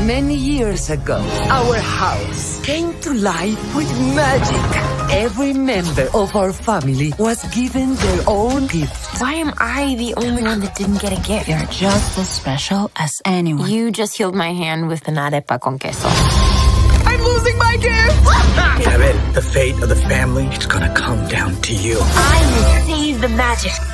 Many years ago, our house came to life with magic. Every member of our family was given their own gift. Why am I the only one that didn't get a gift? You're just as special as anyone. You just healed my hand with an arepa con queso. I'm losing my gift! Isabel, the fate of the family, it's gonna come down to you. I will save the magic.